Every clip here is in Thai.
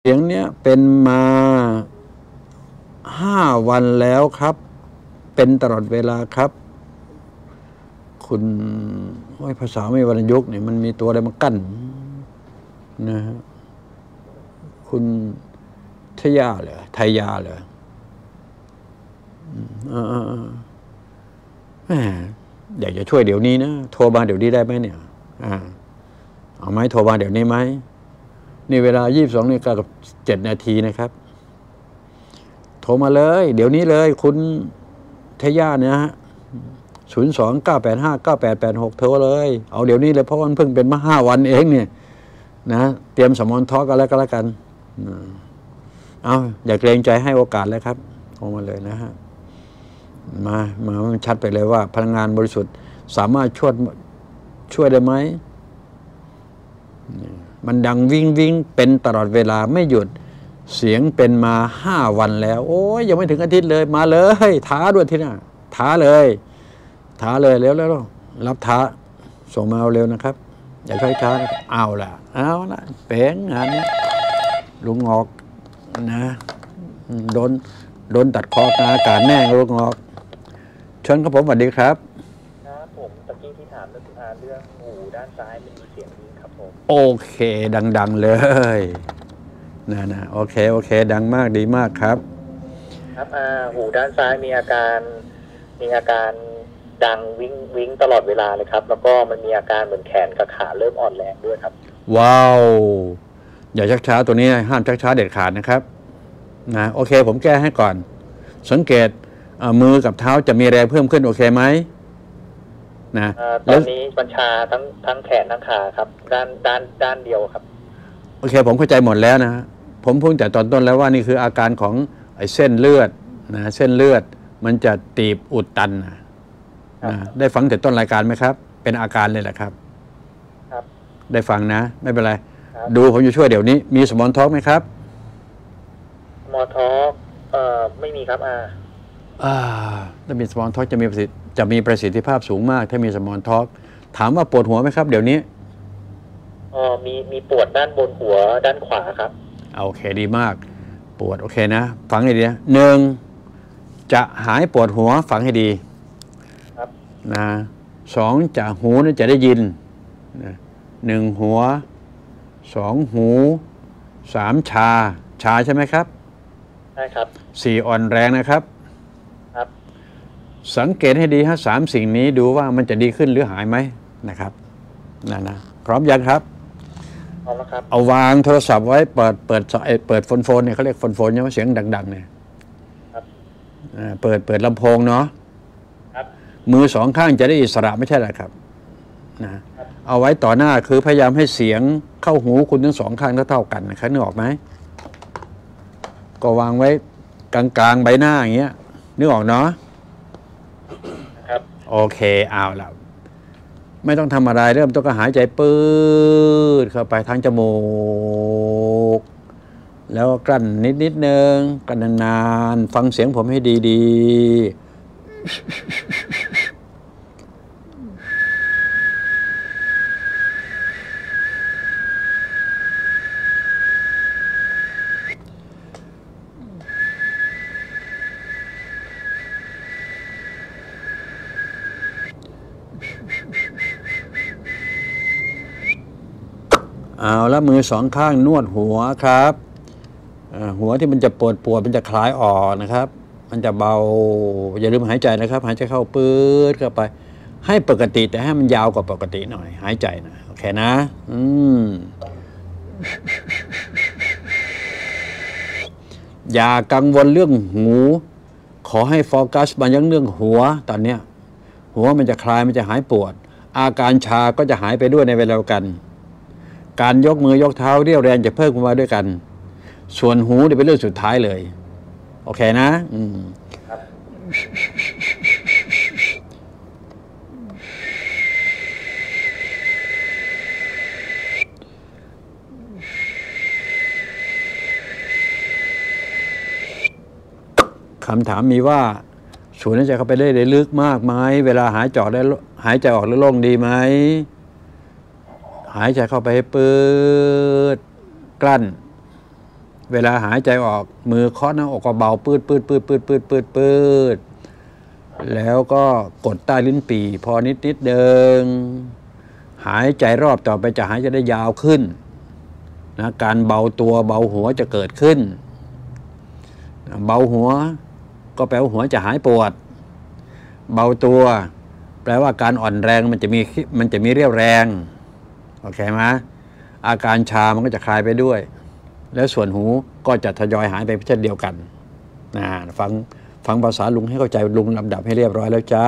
เสียงเนี้ยเป็นมา5 วันแล้วครับ เป็นตลอดเวลาครับ คุณภาษาไม่วรรณยุกต์เนี่ยมันมีตัวอะไรมากั้นนะฮะคุณทยาเหรอไทยาเหรอแหมอยากจะช่วยเดี๋ยวนี้นะโทรมาเดี๋ยวนี้ได้ไหมเนี่ยเอาไหมโทรมาเดี๋ยวนี้ไหมนี่เวลา22:07 นาทีนะครับโทรมาเลยเดี๋ยวนี้เลยคุณทยาเนี่ยฮะ02-985-9886โทรเลยเอาเดี๋ยวนี้เลยเพราะมันเพิ่งเป็นมา5 วันเองเนี่ยนะเตรียมสมรทอกันแล้วก็แล้วกันเอาอย่าเกรงใจให้โอกาสเลยครับโทรมาเลยนะฮะมามันชัดไปเลยว่าพลังงานบริสุทธิ์สามารถช่วยได้ไหมมันดังวิ่งเป็นตลอดเวลาไม่หยุดเสียงเป็นมา5 วันแล้วโอ้ยยังไม่ถึงอาทิตย์เลยมาเลยท้าด้วยที่น่ะท้าเลยเร็วรับท้าส่งมาเอาเร็วนะครับอย่าใช้ช้าเอาละเป็นงานนี้ลุงงอกนะโดนตัดคอกลางอากาศแน่ลุงงอกเชิญครับผมสวัสดีครับครับผมตะกี้ที่ถามเรื่องหูด้านซ้ายมันมีเสียงนี้ครับผมโอเคดังเลยนะโอเคดังมากดีมากครับครับหูด้านซ้ายมีอาการดังวิ่งตลอดเวลาเลยครับแล้วก็มันมีอาการเหมือนแขนกับขาเริ่มอ่อนแรงด้วยครับว้าวอย่าชักช้าตัวนี้ห้ามชักช้าเด็ดขาดนะครับนะโอเคผมแก้ให้ก่อนสังเกตมือกับเท้าจะมีแรงเพิ่มขึ้นโอเคไหมนะตอนนี้บัญชาทั้งแขนทั้งขาครับด้านเดียวครับโอเคผมเข้าใจหมดแล้วนะผมพูดแต่ตอนต้นแล้วว่านี่คืออาการของไอ้เส้นเลือดนะเส้นเลือดมันจะตีบอุดตันนะได้ฟังแต่ต้นรายการไหมครับเป็นอาการเลยแหละครับได้ฟังนะไม่เป็นไรดูผมจะช่วยเดี๋ยวนี้มีสมอลท็อกไหมครับสมอลท็อกไม่มีครับถ้ามีสมอลท็อกจะมีประสิทธิภาพสูงมากถ้ามีสมอลท็อกถามว่าปวดหัวไหมครับเดี๋ยวนี้มีปวดด้านบนหัวด้านขวาครับโอเคดีมากปวดโอเคนะฟังให้ดีนะ1จะหายปวดหัวฟังให้ดีครับนะ2จะหูนี่จะได้ยินนะ1หัว2หู3ชาใช่ไหมครับใช่ครับ 4อ่อนแรงนะครับครับสังเกตให้ดีฮะ3 สิ่งนี้ดูว่ามันจะดีขึ้นหรือหายไหมนะครับนะพร้อมยังครับพร้อมแล้วครับเอาวางโทรศัพท์ไว้เปิดโฟนเนี่ยเขาเรียกโฟนใช่ไหมเสียงดังๆเนี่ยครับเปิดลำโพงเนาะครับมือ2 ข้างจะได้อิสระไม่ใช่หรอครับนะเอาไว้ต่อหน้าคือพยายามให้เสียงเข้าหูคุณทั้ง2 ข้างเท่ากันนะครับนึกออกไหมก็วางไว้กลางใบหน้าอย่างเงี้ยนึกออกเนาะครับโอเคเอาละไม่ต้องทำอะไรเริ่มต้นก็หายใจปื๊ดเข้าไปทางจมูกแล้วกลั้นนิดนึงกลั้นนานๆฟังเสียงผมให้ดีเอาแล้วมือ2 ข้างนวดหัวครับหัวที่มันจะปวดมันจะคลายออกนะครับมันจะเบาอย่าลืมหายใจนะครับหายใจเข้าปื๊ดเข้าไปให้ปกติแต่ให้มันยาวกว่าปกติหน่อยหายใจนะโอเคนะอย่ากังวลเรื่องหูขอให้โฟกัสมายังเรื่องหัวตอนเนี้ยหัวมันจะคลายมันจะหายปวดอาการชาก็จะหายไปด้วยในเวลาเดียวกันการยกมือยกเท้าเรี่ยวแรงจะเพิ่มขึ้นมาด้วยกันส่วนหูนี่เป็นเรื่องสุดท้ายเลยโอเคนะคำถามมีว่าสูดหายใจเข้าไปได้ลึกมากไหมเวลาหายใจออกแล้วโล่งดีไหมหายใจเข้าไปให้ปื๊ดกลั้นเวลาหายใจออกมือเคาะหน้าอกก็เบาปืดปืดปืดปืดปืดปืดปืดแล้วก็กดใต้ลิ้นปี่พอนิดเดิงหายใจรอบต่อไปจะหายใจได้ยาวขึ้นนะการเบาตัวเบาหัวจะเกิดขึ้นเบาหัวก็แปลว่าหัวจะหายปวดเบาตัวแปลว่าการอ่อนแรงมันจะมีเรี่ยวแรงโอเคไหมอาการชามันก็จะคลายไปด้วยแล้วส่วนหูก็จะทยอยหายไปเช่นเดียวกันนะฟังภาษาลุงให้เข้าใจลุงลำดับให้เรียบร้อยแล้วจ้า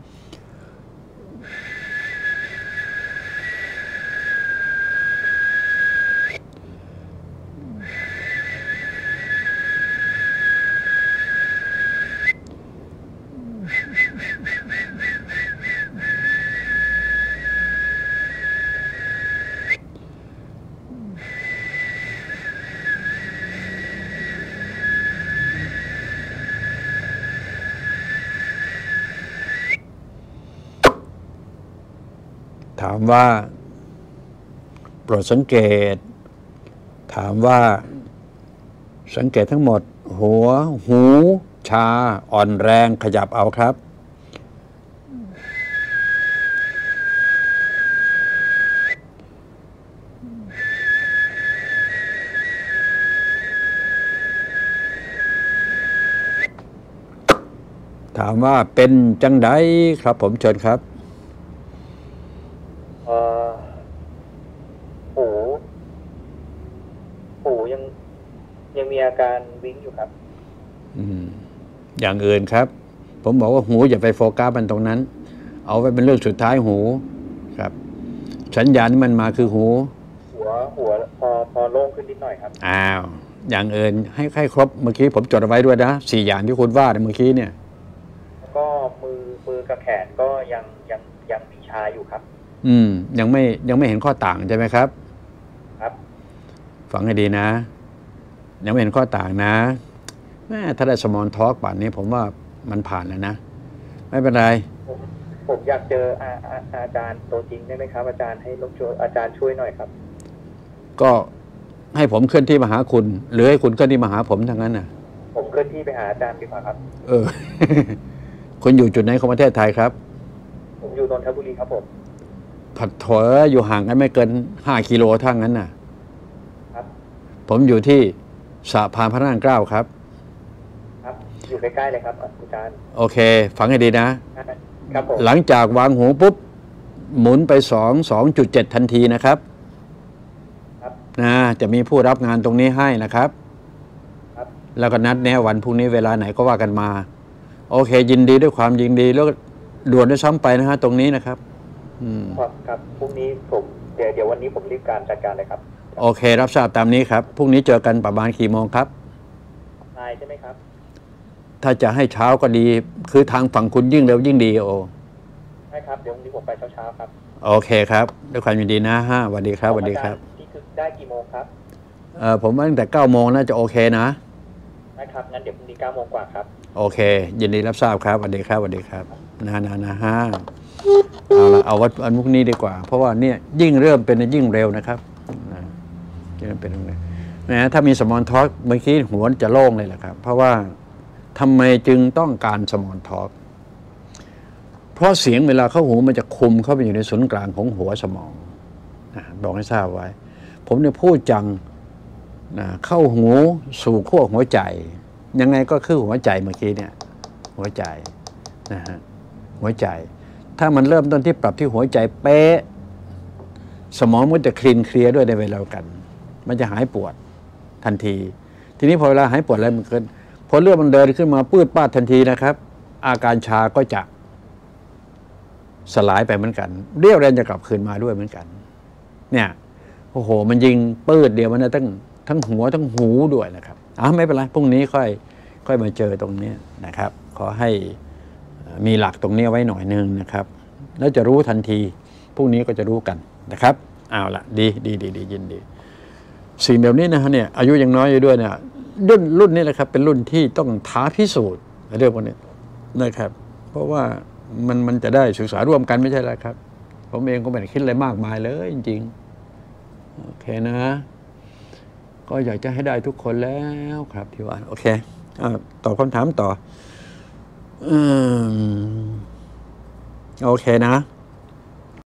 ถามว่าโปรดสังเกตถามว่าสังเกตทั้งหมดหัวหูชาอ่อนแรงขยับเอาครับถามว่าเป็นจังไดครับผมเชิญครับหูยังมีอาการวิ้งอยู่ครับอย่างอื่นครับผมบอกว่าหูอย่าไปโฟกัสมันตรงนั้นเอาไว้เป็นเรื่องสุดท้ายหูครับสัญญาณที่มันมาคือหูหัวพอโล่งขึ้นนิดหน่อยครับอย่างอื่นให้ครบเมื่อกี้ผมจดเอาไว้ด้วยนะ4 อย่างที่คุณว่าในเมื่อกี้เนี่ยแล้วก็มือกับแขนก็ยังมีชาอยู่ครับยังไม่เห็นข้อต่างใช่ไหมครับครับฟังให้ดีนะยังไม่เห็นข้อต่างนะถ้าได้สมอลทอล์กป่านนี้ผมว่ามันผ่านแล้วนะไม่เป็นไรผมอยากเจออาจารย์ตัวจริงได้ไหมครับอาจารย์ให้อาจารย์ช่วยหน่อยครับก็ให้ผมเคลื่อนที่มาหาคุณหรือให้คุณเคลื่อนที่มาหาผมทั้งนั้นน่ะผมเคลื่อนที่ไปหาอาจารย์ดีกว่าครับคุณอยู่จุดไหนของประเทศไทยครับผมอยู่นนทบุรีครับผมผัดถอยอยู่ห่างกันไม่เกิน5 กิโลเท่านั้นน่ะครับผมอยู่ที่สะพานพระนั่งเกล้าครับครับอยู่ใกล้ๆเลยครับอาจารย์โอเคฟังให้ดีนะครับผมหลังจากวางหูปุ๊บหมุนไป2.7ทันทีนะครับจะมีผู้รับงานตรงนี้ให้นะครับแล้วก็นัดแนะวันพรุ่งนี้เวลาไหนก็ว่ากันมาโอเคยินดีด้วยความยินดีแล้วด่วนด้วยซ้ำไปนะฮะตรงนี้นะครับครับพรุ่งนี้ผมเดี๋ยววันนี้ผมรีบการจัดการเลยครับโอเครับทราบตามนี้ครับพรุ่งนี้เจอกันประมาณกี่โมงครับนายใช่ไหมครับถ้าจะให้เช้าก็ดีคือทางฝั่งคุณยิ่งเร็วยิ่งดีใช่ครับเดี๋ยววันนี้ผมไปเช้าครับโอเคครับด้วยความยินดีนะฮะสวัสดีครับสวัสดีครับที่คือได้กี่โมงครับผมว่าตั้งแต่9 โมงน่าจะโอเคนะได้ครับงั้นเดี๋ยวพรุ่งนี้9 โมงกว่าครับโอเคยินดีรับทราบครับสวัสดีครับสวัสดีครับนะฮะเอาวันพรุ่งนี้ดีกว่าเพราะว่าเนี่ยยิ่งเริ่มเป็นยิ่งเร็วนะครับยิ่งเป็นตรงนี้นะถ้ามีสมอลทอล์กเมื่อกี้หัวจะโล่งเลยแหละครับเพราะว่าทำไมจึงต้องการสมอลทอล์กเพราะเสียงเวลาเข้าหูมันจะคุมเข้าไปอยู่ในศูนย์กลางของหัวสมองบอกให้ทราบไว้ผมเนี่ยพูดจังเข้าหูสู่ขั้วหัวใจยังไงก็คือหัวใจเมื่อกี้เนี่ยหัวใจนะฮะหัวใจถ้ามันเริ่มต้นที่ปรับที่หัวใจเป๊ะสมองมันจะคลีนเคลียร์ด้วยในเวลากันมันจะหายปวดทันทีทีนี้พอเวลาหายปวดอะไรมันเกินพอเลือดมันเดินขึ้นมาปื้ดป้าดทันทีนะครับอาการชาก็จะสลายไปเหมือนกันเรี่ยวแรงจะกลับคืนมาด้วยเหมือนกันเนี่ยโอ้โหมันยิงปื้ดเดียวมันได้ทั้งหัวทั้งหูด้วยนะครับไม่เป็นไรพรุ่งนี้ค่อยมาเจอตรงนี้นะครับขอให้มีหลักตรงนี้ไว้หน่อยนึงนะครับแล้วจะรู้ทันทีพรุ่งนี้ก็จะรู้กันนะครับเอาละดียินดีสิ่งแบบนี้นะฮะเนี่ยอายุยังน้อยอยู่ด้วยเนี่ยรุ่นนี้แหละครับเป็นรุ่นที่ต้องท้าพิสูจน์เรื่องพวกนี้นะครับเพราะว่ามันจะได้ศึกษาร่วมกันไม่ใช่แล้วครับผมเองก็ไม่ได้คิดอะไรมากมายเลยจริงๆโอเคนะก็อยากจะให้ได้ทุกคนแล้วครับที่ว่าโอเคตอบคำถามต่อโอเคนะ